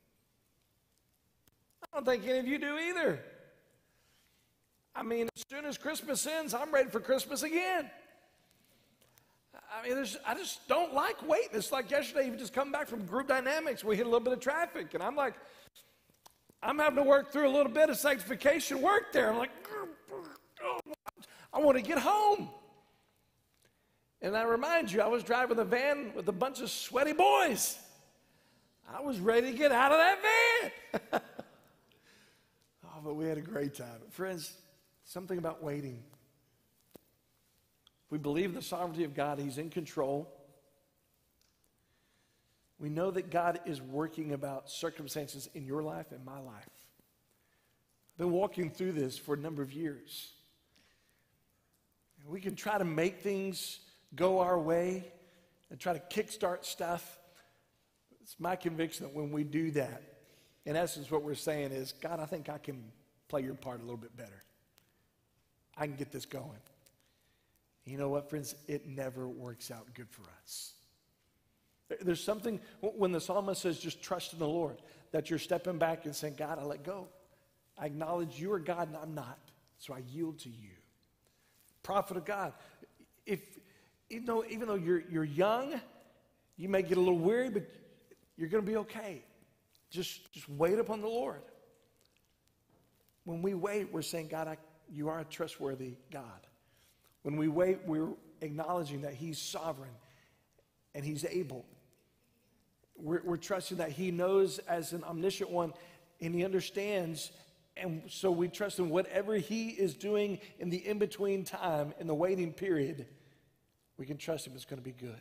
S2: I don't think any of you do either. I mean, as soon as Christmas ends, I'm ready for Christmas again. I mean, I just don't like waiting. It's like yesterday, you just come back from group dynamics. We hit a little bit of traffic, and I'm like, I'm having to work through a little bit of sanctification work there. I'm like, oh, I want to get home. And I remind you, I was driving the van with a bunch of sweaty boys. I was ready to get out of that van. Oh, but we had a great time. Friends, something about waiting. If we believe the sovereignty of God, He's in control. We know that God is working about circumstances in your life and my life. I've been walking through this for a number of years. We can try to make things go our way and try to kickstart stuff. It's my conviction that when we do that, in essence, what we're saying is, God, I think I can play your part a little bit better. I can get this going. You know what, friends? It never works out good for us. There's something, when the psalmist says just trust in the Lord, that you're stepping back and saying, God, I let go. I acknowledge you are God and I'm not, so I yield to you. Prophet of God, even though you're young, you may get a little weary, but you're going to be okay. Just wait upon the Lord. When we wait, we're saying, God, you are a trustworthy God. When we wait, we're acknowledging that he's sovereign and he's able. We're trusting that he knows as an omniscient one and he understands, and so we trust in whatever he is doing in the in-between time, in the waiting period, we can trust him it's going to be good.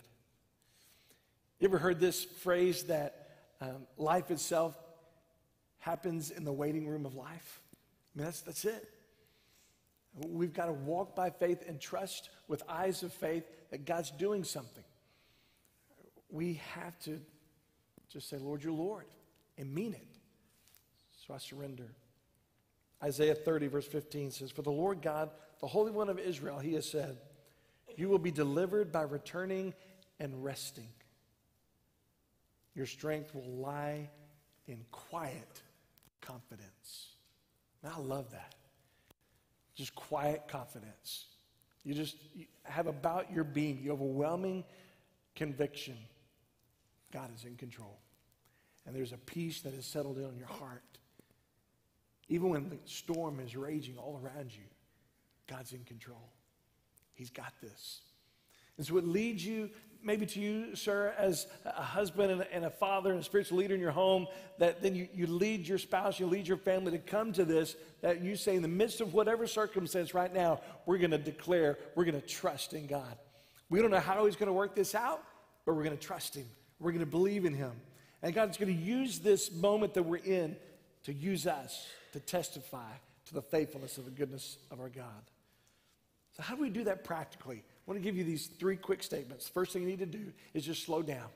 S2: You ever heard this phrase that life itself happens in the waiting room of life? I mean, that's it. We've got to walk by faith and trust with eyes of faith that God's doing something. We have to just say, Lord, you're Lord, and mean it. So I surrender. Isaiah 30, verse 15 says, for the Lord God, the Holy One of Israel, he has said, you will be delivered by returning and resting. Your strength will lie in quiet confidence. And I love that. Just quiet confidence. You have about your being, the overwhelming conviction, God is in control. And there's a peace that is settled in on your heart. Even when the storm is raging all around you, God's in control. He's got this. And so it leads you, maybe to you, sir, as a husband and a father and a spiritual leader in your home, that then you lead your spouse, you lead your family to come to this, that you say in the midst of whatever circumstance right now, we're going to declare, we're going to trust in God. We don't know how he's going to work this out, but we're going to trust him. We're going to believe in him. And God's going to use this moment that we're in to use us to testify to the faithfulness and the goodness of our God. So how do we do that practically? I want to give you these 3 quick statements. First thing you need to do is just slow down.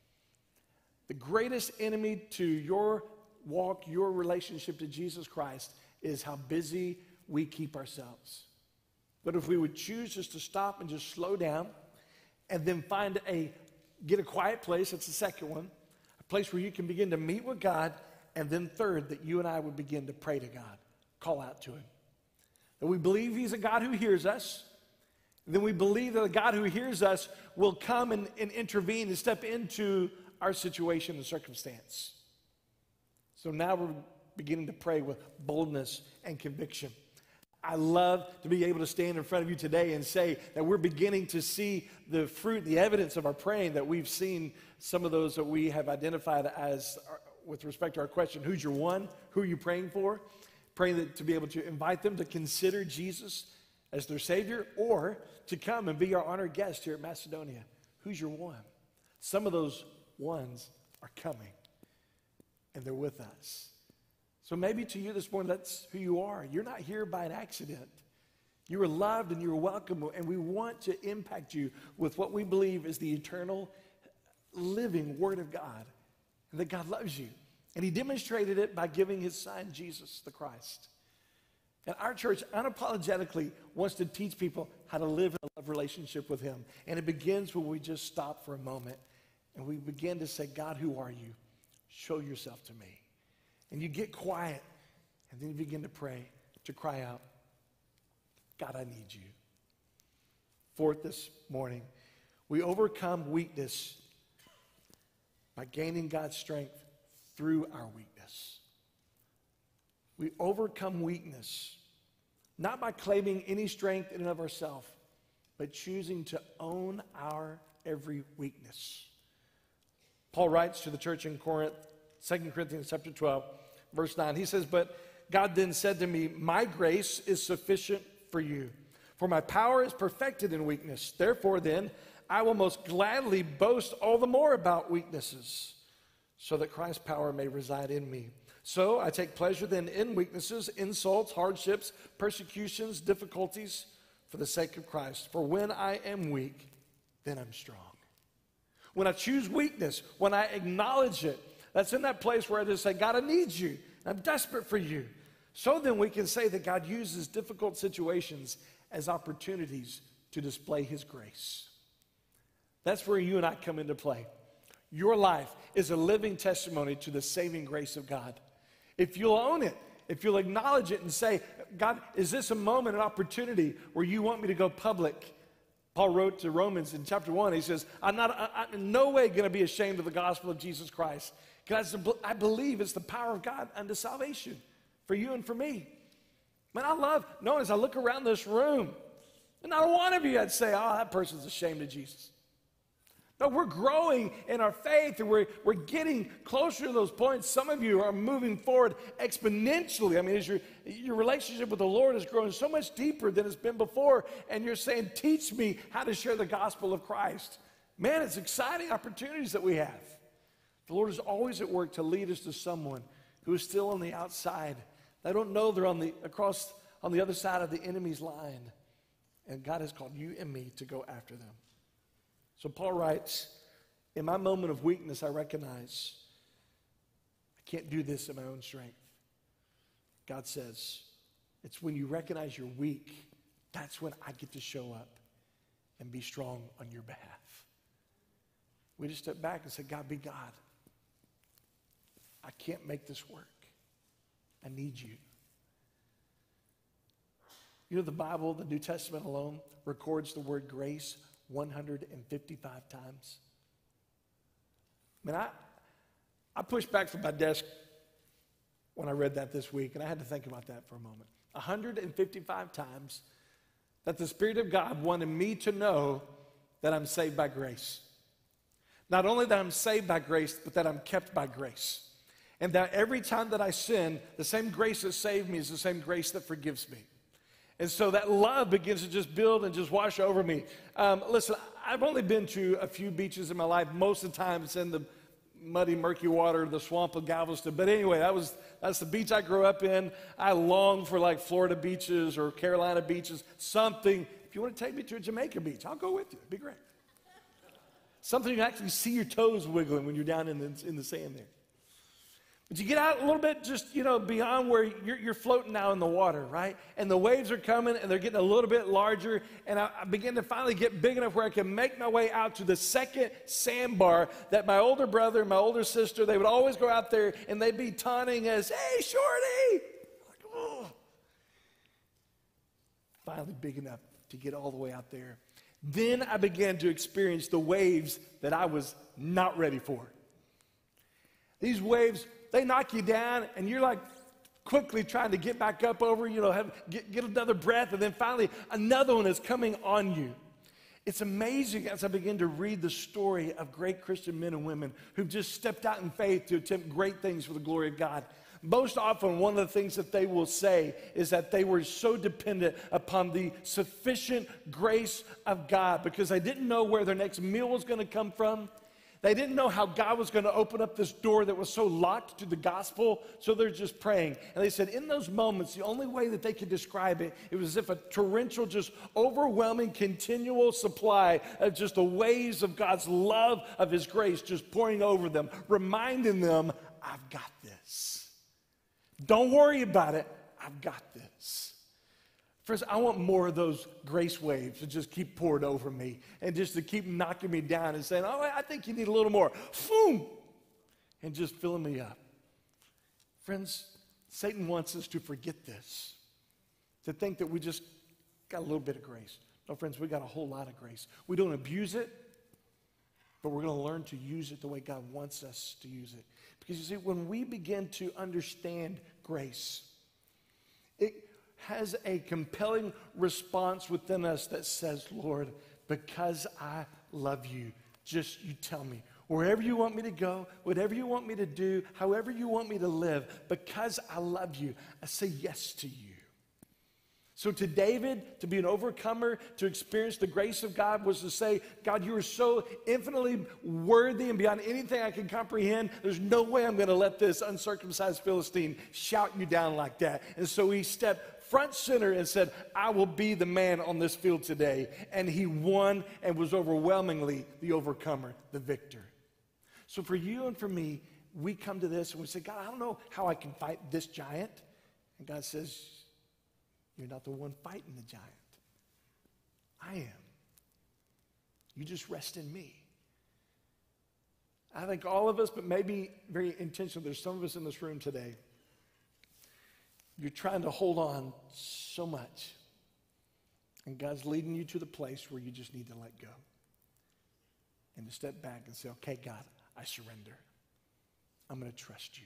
S2: The greatest enemy to your walk, your relationship to Jesus Christ, is how busy we keep ourselves. But if we would choose just to stop and just slow down and then get a quiet place, that's the second one, a place where you can begin to meet with God, and then third, that you and I would begin to pray to God, call out to him. That we believe he's a God who hears us. Then we believe that a God who hears us will come and intervene and step into our situation and circumstance. So now we're beginning to pray with boldness and conviction. I love to be able to stand in front of you today and say that we're beginning to see the fruit, the evidence of our praying, that we've seen some of those that we have identified as, with respect to our question, who's your one? Who are you praying for? Praying to be able to invite them to consider Jesus as their Savior, or to come and be our honored guest here at Macedonia. Who's your one? Some of those ones are coming, and they're with us. So maybe to you this morning, that's who you are. You're not here by an accident. You are loved and you are welcome, and we want to impact you with what we believe is the eternal, living Word of God, and that God loves you. And he demonstrated it by giving his son, Jesus the Christ. And our church unapologetically wants to teach people how to live in a love relationship with him. And it begins when we just stop for a moment and we begin to say, God, who are you? Show yourself to me. And you get quiet, and then you begin to pray, to cry out, God, I need you. Fourth this morning, we overcome weakness by gaining God's strength through our weakness. We overcome weakness, not by claiming any strength in and of ourselves, but choosing to own our every weakness. Paul writes to the church in Corinth, 2 Corinthians chapter 12, verse 9. He says, but God then said to me, my grace is sufficient for you, for my power is perfected in weakness. Therefore then, I will most gladly boast all the more about weaknesses, so that Christ's power may reside in me. So I take pleasure then in weaknesses, insults, hardships, persecutions, difficulties for the sake of Christ. For when I am weak, then I'm strong. When I choose weakness, when I acknowledge it, that's in that place where I just say, God, I need you. I'm desperate for you. So then we can say that God uses difficult situations as opportunities to display his grace. That's where you and I come into play. Your life is a living testimony to the saving grace of God. If you'll own it, if you'll acknowledge it and say, God, is this a moment, an opportunity where you want me to go public? Paul wrote to Romans in chapter 1, he says, I'm in no way going to be ashamed of the gospel of Jesus Christ, because I believe it's the power of God unto salvation for you and for me. Man, I love, knowing as I look around this room, and not one of you I'd say, oh, that person's ashamed of Jesus. No, we're growing in our faith, and we're getting closer to those points. Some of you are moving forward exponentially. I mean, as your relationship with the Lord is growing so much deeper than it's been before, and you're saying, teach me how to share the gospel of Christ. Man, it's exciting opportunities that we have. The Lord is always at work to lead us to someone who is still on the outside. They don't know they're on the other side of the enemy's line. And God has called you and me to go after them. So Paul writes, in my moment of weakness, I recognize I can't do this in my own strength. God says, it's when you recognize you're weak, that's when I get to show up and be strong on your behalf. We just step back and say, God, be God. I can't make this work. I need you. You know, the Bible, the New Testament alone, records the word grace 155 times. I mean, I pushed back from my desk when I read that this week, and I had to think about that for a moment. 155 times that the Spirit of God wanted me to know that I'm saved by grace. Not only that I'm saved by grace, but that I'm kept by grace. And that every time that I sin, the same grace that saved me is the same grace that forgives me. And so that love begins to just build and just wash over me. Listen, I've only been to a few beaches in my life. Most of the time it's in the muddy, murky water, the swamp of Galveston. But anyway, that's the beach I grew up in. I long for like Florida beaches or Carolina beaches, something. If you want to take me to a Jamaica beach, I'll go with you. It'd be great. Something you can actually see your toes wiggling when you're down in the sand there. But you get out a little bit just, beyond where you're floating now in the water, right? And the waves are coming, and they're getting a little bit larger, and I begin to finally get big enough where I can make my way out to the second sandbar that my older brother and my older sister, they would always go out there, and they'd be taunting us, hey, Shorty! Like, oh. Finally big enough to get all the way out there. Then I began to experience the waves that I was not ready for. These waves, they knock you down, and you're like quickly trying to get back up over, get another breath, and then finally another one is coming on you. It's amazing as I begin to read the story of great Christian men and women who've just stepped out in faith to attempt great things for the glory of God. Most often, one of the things that they will say is that they were so dependent upon the sufficient grace of God because they didn't know where their next meal was going to come from. They didn't know how God was going to open up this door that was so locked to the gospel, so they're just praying. And they said in those moments, the only way that they could describe it, it was as if a torrential, just overwhelming, continual supply of just the waves of God's love, of His grace, just pouring over them, reminding them, I've got this. Don't worry about it. I've got this. Friends, I want more of those grace waves to just keep poured over me and just to keep knocking me down and saying, oh, I think you need a little more. Boom! And just filling me up. Friends, Satan wants us to forget this, to think that we just got a little bit of grace. No, friends, we got a whole lot of grace. We don't abuse it, but we're going to learn to use it the way God wants us to use it. Because you see, when we begin to understand grace, it has a compelling response within us that says, Lord, because I love you, just you tell me, wherever you want me to go, whatever you want me to do, however you want me to live, because I love you, I say yes to you. So to David, to be an overcomer, to experience the grace of God was to say, God, you are so infinitely worthy and beyond anything I can comprehend. There's no way I'm going to let this uncircumcised Philistine shout you down like that. And so he stepped front center and said, I will be the man on this field today. And he won and was overwhelmingly the overcomer, the victor. So for you and for me, we come to this and we say, God, I don't know how I can fight this giant. And God says, you're not the one fighting the giant. I am. You just rest in me. I think all of us, but maybe very intentional, there's some of us in this room today. You're trying to hold on so much. And God's leading you to the place where you just need to let go. And to step back and say, okay, God, I surrender. I'm going to trust you.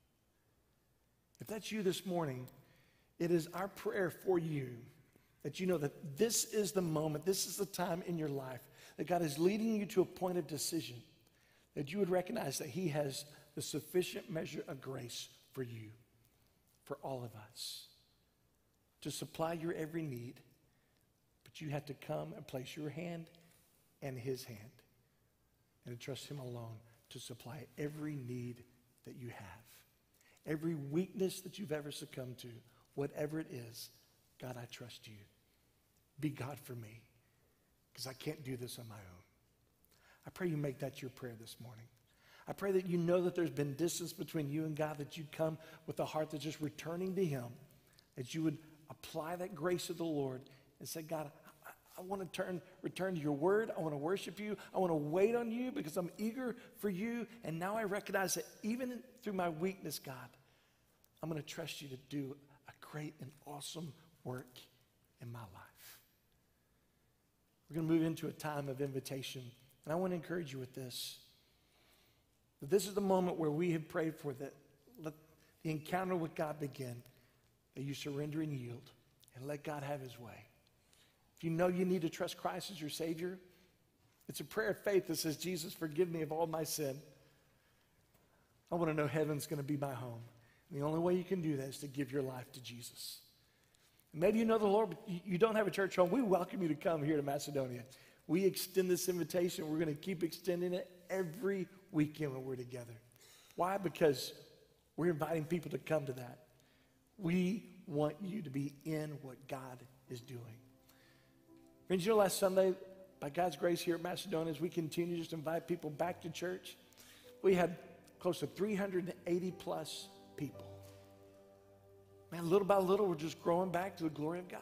S2: If that's you this morning, it is our prayer for you that you know that this is the moment, this is the time in your life that God is leading you to a point of decision, that you would recognize that he has the sufficient measure of grace for you, for all of us, to supply your every need. But you have to come and place your hand and his hand and to trust him alone to supply every need that you have. Every weakness that you've ever succumbed to, whatever it is, God, I trust you. Be God for me, because I can't do this on my own. I pray you make that your prayer this morning. I pray that you know that there's been distance between you and God, that you'd come with a heart that's just returning to him, that you would apply that grace of the Lord and say, God, I want to return to your word. I want to worship you. I want to wait on you because I'm eager for you. And now I recognize that even through my weakness, God, I'm going to trust you to do a great and awesome work in my life. We're going to move into a time of invitation. And I want to encourage you with this. That this is the moment where we have prayed for that. Let the encounter with God begin. That you surrender and yield and let God have his way. If you know you need to trust Christ as your Savior, it's a prayer of faith that says, Jesus, forgive me of all my sin. I want to know heaven's going to be my home. And the only way you can do that is to give your life to Jesus. And maybe you know the Lord, but you don't have a church home. We welcome you to come here to Macedonia. We extend this invitation. We're going to keep extending it every weekend when we're together. Why? Because we're inviting people to come to that. We want you to be in what God is doing. Friends, you know, last Sunday, by God's grace here at Macedonia, as we continue to just invite people back to church, we had close to 380 plus people. Man, little by little, we're just growing back to the glory of God.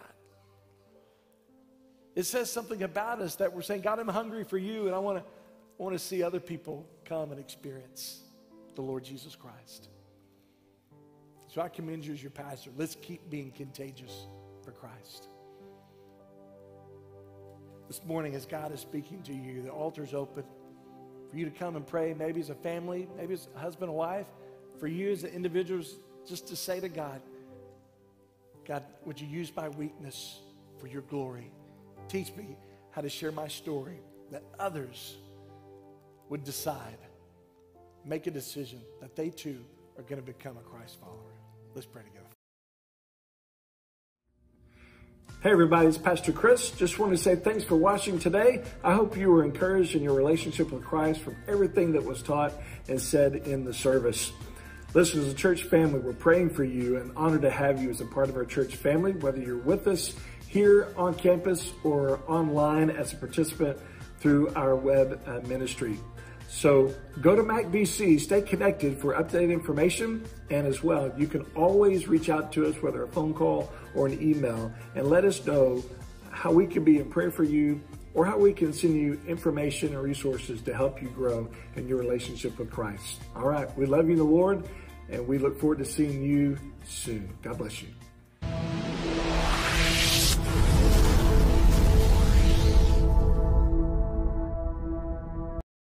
S2: It says something about us that we're saying, God, I'm hungry for you, and I want to see other people come and experience the Lord Jesus Christ. So I commend you as your pastor. Let's keep being contagious for Christ. This morning, as God is speaking to you, the altar's open for you to come and pray, maybe as a family, maybe as a husband and wife, for you as individuals, just to say to God, God, would you use my weakness for your glory? Teach me how to share my story, that others would decide, make a decision that they too are going to become a Christ follower. Let's pray together. Hey everybody, it's Pastor Chris. Just wanted to say thanks for watching today. I hope you were encouraged in your relationship with Christ from everything that was taught and said in the service. Listen, as a church family, we're praying for you and honored to have you as a part of our church family, whether you're with us here on campus or online as a participant through our web ministry. So go to MacBC, stay connected for updated information, and as well, you can always reach out to us, whether a phone call or an email, and let us know how we can be in prayer for you or how we can send you information and resources to help you grow in your relationship with Christ. All right, we love you in the Lord, and we look forward to seeing you soon. God bless you.